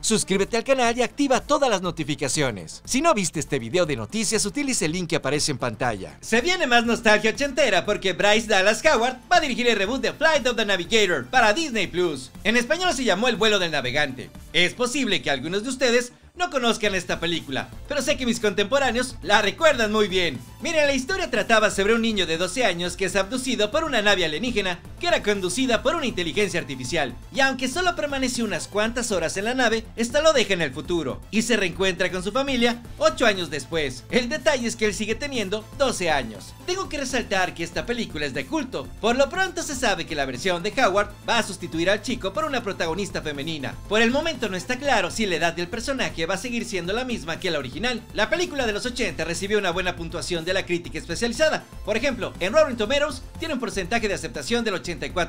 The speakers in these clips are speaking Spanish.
Suscríbete al canal y activa todas las notificaciones. Si no viste este video de noticias, utilice el link que aparece en pantalla. Se viene más nostalgia ochentera porque Bryce Dallas Howard va a dirigir el reboot de Flight of the Navigator para Disney Plus. En español se llamó El vuelo del navegante. Es posible que algunos de ustedes no conozcan esta película, pero sé que mis contemporáneos la recuerdan muy bien. Miren, la historia trataba sobre un niño de 12 años que es abducido por una nave alienígena que era conducida por una inteligencia artificial. Y aunque solo permanece unas cuantas horas en la nave, esta lo deja en el futuro y se reencuentra con su familia 8 años después. El detalle es que él sigue teniendo 12 años. Tengo que resaltar que esta película es de culto. Por lo pronto se sabe que la versión de Howard va a sustituir al chico por una protagonista femenina. Por el momento no está claro si la edad del personaje va a seguir siendo la misma que la original. La película de los 80 recibió una buena puntuación de la crítica especializada. Por ejemplo, en Rotten Tomatoes tiene un porcentaje de aceptación del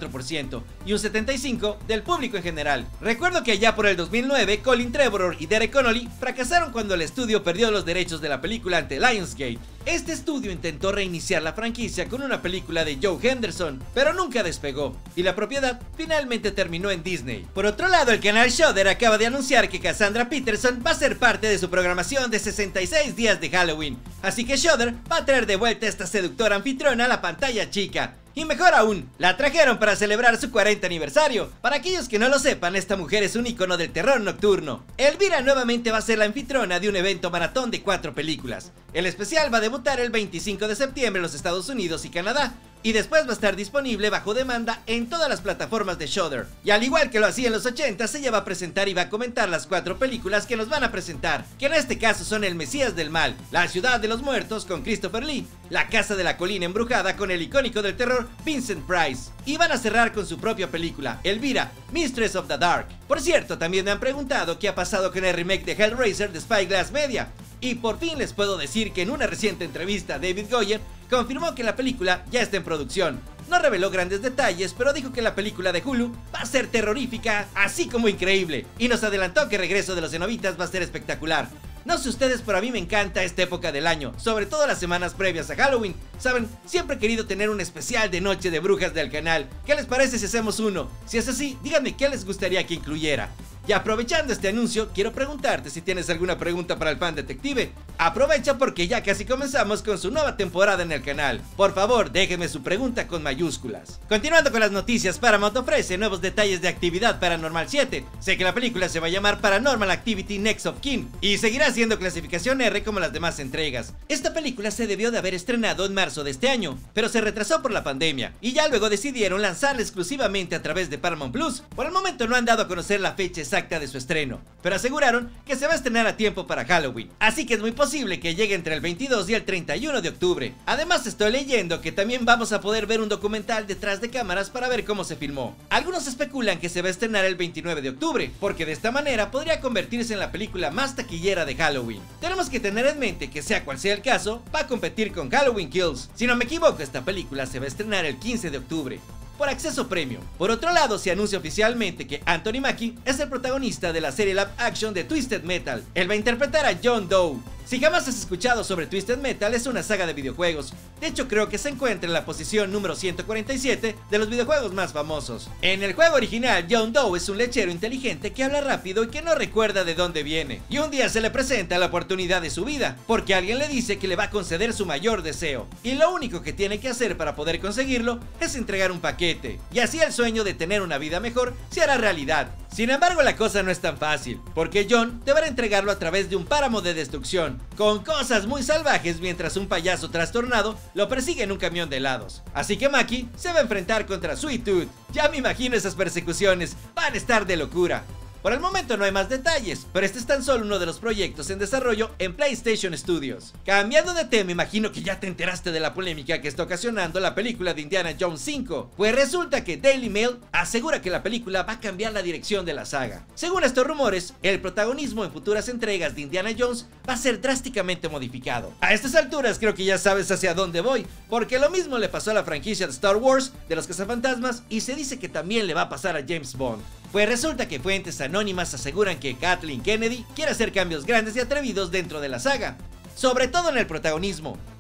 84% y un 75% del público en general. Recuerdo que allá por el 2009, Colin Trevorrow y Derek Connolly fracasaron cuando el estudio perdió los derechos de la película ante Lionsgate. Este estudio intentó reiniciar la franquicia con una película de Joe Henderson, pero nunca despegó, y la propiedad finalmente terminó en Disney. Por otro lado, el canal Shudder acaba de anunciar que Cassandra Peterson va a ser parte de su programación de 66 días de Halloween, así que Shudder va a traer de vuelta a esta seductora anfitriona a la pantalla chica. Y mejor aún, la trajeron para celebrar su 40 aniversario. Para aquellos que no lo sepan, esta mujer es un icono del terror nocturno. Elvira nuevamente va a ser la anfitriona de un evento maratón de 4 películas. El especial va a debutar el 25 de septiembre en los Estados Unidos y Canadá, y después va a estar disponible bajo demanda en todas las plataformas de Shudder. Y al igual que lo hacía en los 80, ella va a presentar y va a comentar las 4 películas que nos van a presentar, que en este caso son El Mesías del Mal, La Ciudad de los Muertos con Christopher Lee, La Casa de la Colina Embrujada con el icónico del terror Vincent Price, y van a cerrar con su propia película, Elvira, Mistress of the Dark. Por cierto, también me han preguntado qué ha pasado con el remake de Hellraiser de Spyglass Media, y por fin les puedo decir que en una reciente entrevista David Goyer confirmó que la película ya está en producción. No reveló grandes detalles, pero dijo que la película de Hulu va a ser terrorífica, así como increíble, y nos adelantó que Regreso de los Cenobitas va a ser espectacular. No sé ustedes, pero a mí me encanta esta época del año, sobre todo las semanas previas a Halloween. Saben, siempre he querido tener un especial de Noche de Brujas del canal. ¿Qué les parece si hacemos uno? Si es así, díganme qué les gustaría que incluyera. Y aprovechando este anuncio, quiero preguntarte si tienes alguna pregunta para el Fan Detective. Aprovecha porque ya casi comenzamos con su nueva temporada en el canal. Por favor, déjenme su pregunta con mayúsculas. Continuando con las noticias, Paramount ofrece nuevos detalles de Actividad Paranormal 7. Sé que la película se va a llamar Paranormal Activity Next of Kin y seguirá siendo clasificación R como las demás entregas. Esta película se debió de haber estrenado en marzo de este año, pero se retrasó por la pandemia y ya luego decidieron lanzarla exclusivamente a través de Paramount Plus. Por el momento no han dado a conocer la fecha exacta de su estreno, pero aseguraron que se va a estrenar a tiempo para Halloween, así que es muy posible que llegue entre el 22 y el 31 de octubre. Además, estoy leyendo que también vamos a poder ver un documental detrás de cámaras para ver cómo se filmó. Algunos especulan que se va a estrenar el 29 de octubre, porque de esta manera podría convertirse en la película más taquillera de Halloween. Tenemos que tener en mente que sea cual sea el caso, va a competir con Halloween Kills. Si no me equivoco, esta película se va a estrenar el 15 de octubre. Por acceso premium. Por otro lado, se anuncia oficialmente que Anthony Mackie es el protagonista de la serie live action de Twisted Metal. Él va a interpretar a John Doe. Si jamás has escuchado sobre Twisted Metal, es una saga de videojuegos. De hecho, creo que se encuentra en la posición número 147 de los videojuegos más famosos. En el juego original, John Doe es un lechero inteligente que habla rápido y que no recuerda de dónde viene. Y un día se le presenta la oportunidad de su vida, porque alguien le dice que le va a conceder su mayor deseo. Y lo único que tiene que hacer para poder conseguirlo es entregar un paquete. Y así el sueño de tener una vida mejor se hará realidad. Sin embargo, la cosa no es tan fácil, porque John deberá entregarlo a través de un páramo de destrucción, con cosas muy salvajes, mientras un payaso trastornado lo persigue en un camión de helados. Así que Mackie se va a enfrentar contra Sweet Tooth. Ya me imagino esas persecuciones, van a estar de locura. Por el momento no hay más detalles, pero este es tan solo uno de los proyectos en desarrollo en PlayStation Studios. Cambiando de tema, imagino que ya te enteraste de la polémica que está ocasionando la película de Indiana Jones 5, pues resulta que Daily Mail asegura que la película va a cambiar la dirección de la saga. Según estos rumores, el protagonismo en futuras entregas de Indiana Jones va a ser drásticamente modificado. A estas alturas creo que ya sabes hacia dónde voy, porque lo mismo le pasó a la franquicia de Star Wars de los cazafantasmas y se dice que también le va a pasar a James Bond. Pues resulta que fuentes anónimas aseguran que Kathleen Kennedy quiere hacer cambios grandes y atrevidos dentro de la saga, sobre todo en el protagonismo.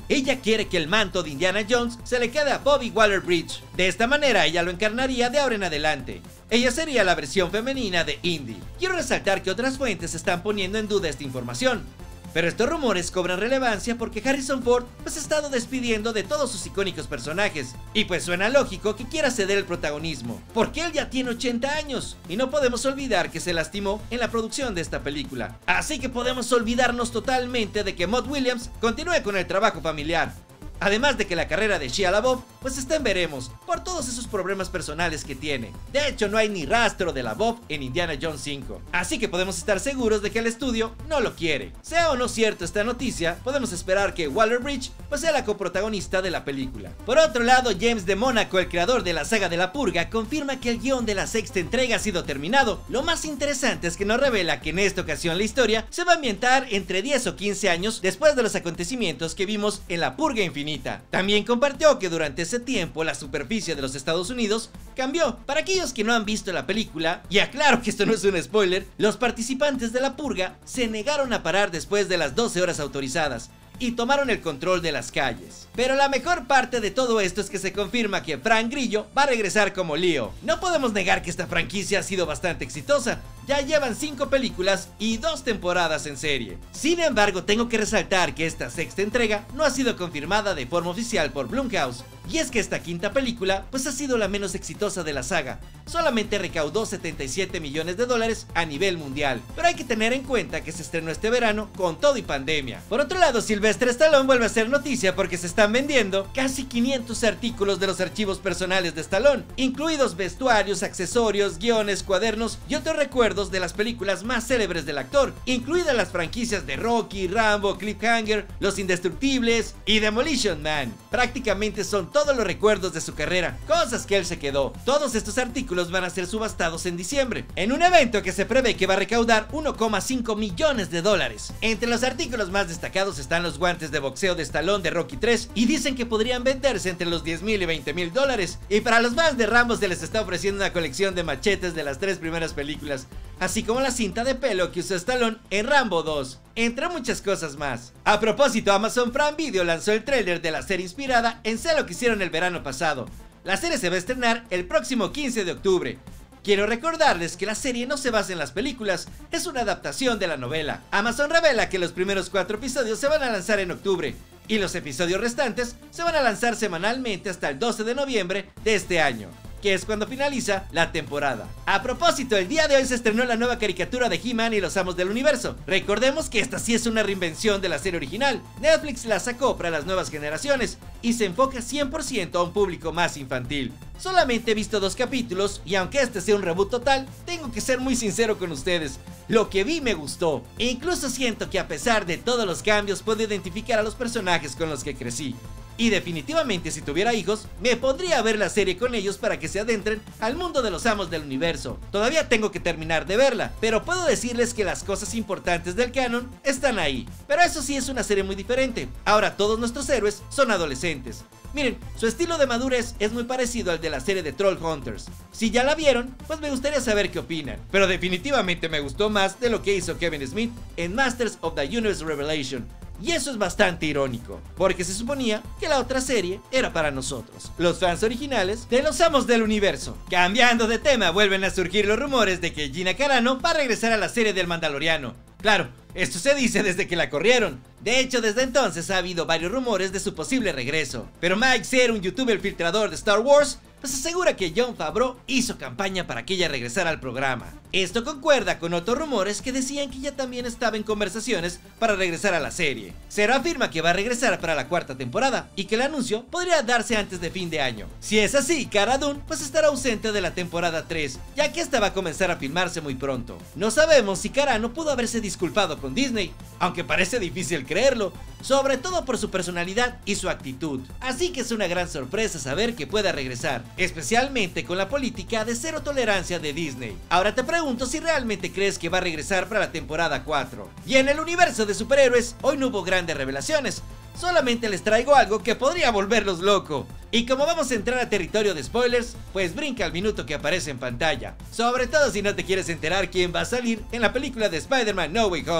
ella quiere que el manto de Indiana Jones se le quede a Phoebe Waller-Bridge. De esta manera ella lo encarnaría de ahora en adelante. Ella sería la versión femenina de Indy. Quiero resaltar que otras fuentes están poniendo en duda esta información, pero estos rumores cobran relevancia porque Harrison Ford pues ha estado despidiendo de todos sus icónicos personajes, y pues suena lógico que quiera ceder el protagonismo, porque él ya tiene 80 años, y no podemos olvidar que se lastimó en la producción de esta película. Así que podemos olvidarnos totalmente de que Maud Williams continúe con el trabajo familiar. Además de que la carrera de Shia LaBeouf pues está en veremos por todos esos problemas personales que tiene. De hecho, no hay ni rastro de LaBeouf en Indiana Jones 5, así que podemos estar seguros de que el estudio no lo quiere. Sea o no cierto esta noticia, podemos esperar que Waller-Bridge pues sea la coprotagonista de la película. Por otro lado, James de Mónaco, el creador de la saga de La Purga, confirma que el guión de la sexta entrega ha sido terminado. Lo más interesante es que nos revela que en esta ocasión la historia se va a ambientar entre 10 o 15 años después de los acontecimientos que vimos en La Purga Infinita. También compartió que durante ese tiempo la superficie de los Estados Unidos cambió. Para aquellos que no han visto la película, y aclaro que esto no es un spoiler, los participantes de La Purga se negaron a parar después de las 12 horas autorizadas y tomaron el control de las calles. Pero la mejor parte de todo esto es que se confirma que Frank Grillo va a regresar como Leo. No podemos negar que esta franquicia ha sido bastante exitosa. Ya llevan 5 películas y 2 temporadas en serie. Sin embargo, tengo que resaltar que esta sexta entrega no ha sido confirmada de forma oficial por Blumhouse. Y es que esta quinta película pues ha sido la menos exitosa de la saga. Solamente recaudó 77 millones de dólares a nivel mundial. Pero hay que tener en cuenta que se estrenó este verano con todo y pandemia. Por otro lado, Sylvester Stallone vuelve a ser noticia porque se están vendiendo casi 500 artículos de los archivos personales de Stallone, incluidos vestuarios, accesorios, guiones, cuadernos y otros recuerdos de las películas más célebres del actor, incluidas las franquicias de Rocky, Rambo, Cliffhanger, Los Indestructibles y Demolition Man. Prácticamente son todos los recuerdos de su carrera, cosas que él se quedó. Todos estos artículos van a ser subastados en diciembre, en un evento que se prevé que va a recaudar 1,5 millones de dólares. Entre los artículos más destacados están los guantes de boxeo de Stallone de Rocky 3, y dicen que podrían venderse entre los 10,000 y 20,000 dólares. Y para los fans de Rambo se les está ofreciendo una colección de machetes de las 3 primeras películas, así como la cinta de pelo que usó Stallone en Rambo 2, entre muchas cosas más. A propósito, Amazon Prime Video lanzó el tráiler de la serie inspirada en Sé lo que hicieron el verano pasado. La serie se va a estrenar el próximo 15 de octubre. Quiero recordarles que la serie no se basa en las películas, es una adaptación de la novela. Amazon revela que los primeros 4 episodios se van a lanzar en octubre, y los episodios restantes se van a lanzar semanalmente hasta el 12 de noviembre de este año, que es cuando finaliza la temporada. A propósito, el día de hoy se estrenó la nueva caricatura de He-Man y los Amos del Universo. Recordemos que esta sí es una reinvención de la serie original. Netflix la sacó para las nuevas generaciones y se enfoca 100% a un público más infantil. Solamente he visto 2 capítulos y aunque este sea un reboot total, tengo que ser muy sincero con ustedes. Lo que vi me gustó, e incluso siento que a pesar de todos los cambios puedo identificar a los personajes con los que crecí. Y definitivamente si tuviera hijos, me pondría a ver la serie con ellos para que se adentren al mundo de los Amos del Universo. Todavía tengo que terminar de verla, pero puedo decirles que las cosas importantes del canon están ahí. Pero eso sí, es una serie muy diferente. Ahora todos nuestros héroes son adolescentes. Miren, su estilo de madurez es muy parecido al de la serie de Troll Hunters. Si ya la vieron, pues me gustaría saber qué opinan. Pero definitivamente me gustó más de lo que hizo Kevin Smith en Masters of the Universe Revelation. Y eso es bastante irónico, porque se suponía que la otra serie era para nosotros, los fans originales de los Amos del Universo. Cambiando de tema, vuelven a surgir los rumores de que Gina Carano va a regresar a la serie del Mandaloriano. Claro, esto se dice desde que la corrieron. De hecho, desde entonces ha habido varios rumores de su posible regreso. Pero Mike Ser, un youtuber filtrador de Star Wars, pues asegura que Jon Favreau hizo campaña para que ella regresara al programa. Esto concuerda con otros rumores que decían que ella también estaba en conversaciones para regresar a la serie. Ser afirma que va a regresar para la 4ª temporada y que el anuncio podría darse antes de fin de año. Si es así, Cara Dune pues estará ausente de la temporada 3, ya que esta va a comenzar a filmarse muy pronto. No sabemos si Cara no pudo haberse disculpado con Disney, aunque parece difícil creerlo, sobre todo por su personalidad y su actitud. Así que es una gran sorpresa saber que pueda regresar, especialmente con la política de cero tolerancia de Disney. Ahora te pregunto si realmente crees que va a regresar para la temporada 4. Y en el universo de superhéroes, hoy no hubo grandes revelaciones, solamente les traigo algo que podría volverlos loco. Y como vamos a entrar a territorio de spoilers, pues brinca al minuto que aparece en pantalla, sobre todo si no te quieres enterar quién va a salir en la película de Spider-Man No Way Home.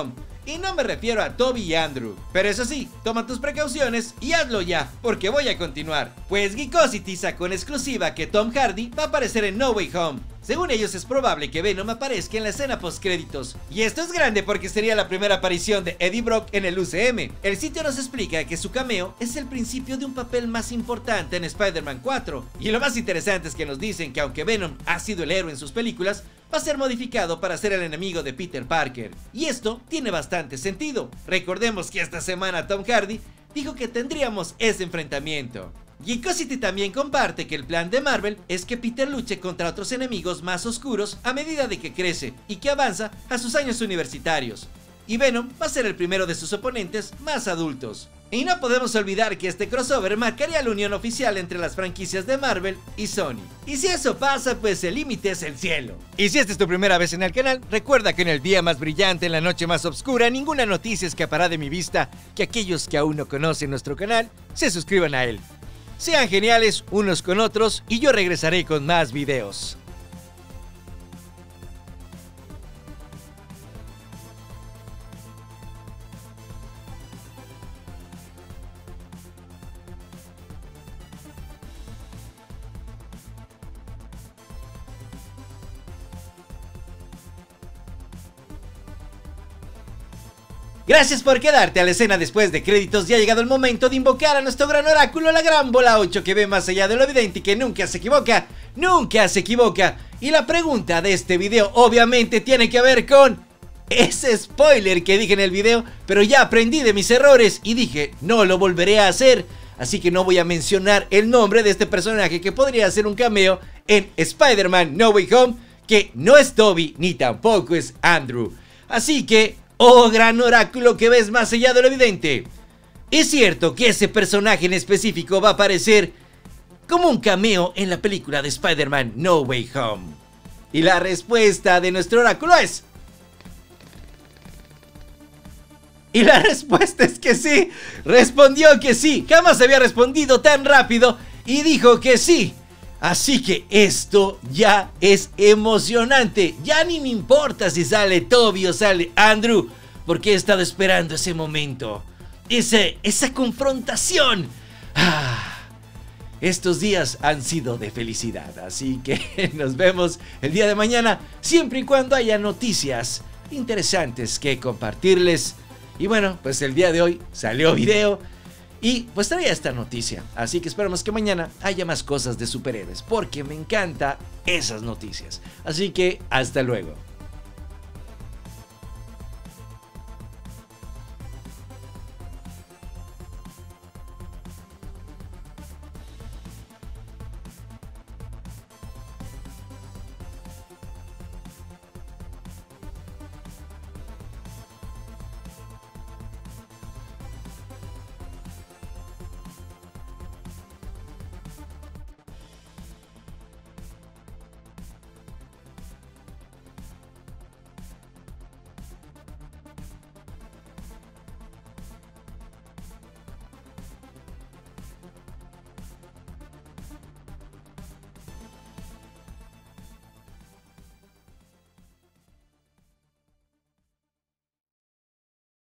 Y no me refiero a Tobey y Andrew. Pero eso sí, toma tus precauciones y hazlo ya, porque voy a continuar. Pues Geekosity sacó en exclusiva que Tom Hardy va a aparecer en No Way Home. Según ellos es probable que Venom aparezca en la escena postcréditos. Y esto es grande porque sería la primera aparición de Eddie Brock en el UCM. El sitio nos explica que su cameo es el principio de un papel más importante en Spider-Man 4. Y lo más interesante es que nos dicen que aunque Venom ha sido el héroe en sus películas, va a ser modificado para ser el enemigo de Peter Parker. Y esto tiene bastante sentido. Recordemos que esta semana Tom Hardy dijo que tendríamos ese enfrentamiento. Geekosity también comparte que el plan de Marvel es que Peter luche contra otros enemigos más oscuros a medida de que crece y que avanza a sus años universitarios. Y Venom va a ser el primero de sus oponentes más adultos. Y no podemos olvidar que este crossover marcaría la unión oficial entre las franquicias de Marvel y Sony. Y si eso pasa, pues el límite es el cielo. Y si esta es tu primera vez en el canal, recuerda que en el día más brillante, en la noche más oscura, ninguna noticia escapará de mi vista que aquellos que aún no conocen nuestro canal se suscriban a él. Sean geniales unos con otros y yo regresaré con más videos. Gracias por quedarte a la escena después de créditos. Ya ha llegado el momento de invocar a nuestro gran oráculo, la gran bola 8, que ve más allá de lo evidente y que nunca se equivoca. Nunca se equivoca. Y la pregunta de este video obviamente tiene que ver con ese spoiler que dije en el video, pero ya aprendí de mis errores y dije no lo volveré a hacer. Así que no voy a mencionar el nombre de este personaje que podría hacer un cameo en Spider-Man No Way Home, que no es Tobey ni tampoco es Andrew. Así que, oh gran oráculo que ves más allá de lo evidente, ¿es cierto que ese personaje en específico va a aparecer como un cameo en la película de Spider-Man No Way Home? Y la respuesta de nuestro oráculo es... Y la respuesta es que sí. Respondió que sí. Jamás había respondido tan rápido y dijo que sí. Así que esto ya es emocionante. Ya ni me importa si sale Tobey o sale Andrew, porque he estado esperando ese momento, esa confrontación. Estos días han sido de felicidad. Así que nos vemos el día de mañana, siempre y cuando haya noticias interesantes que compartirles. Y bueno, pues el día de hoy salió video y pues traía esta noticia. Así que esperamos que mañana haya más cosas de superhéroes, porque me encantan esas noticias. Así que hasta luego.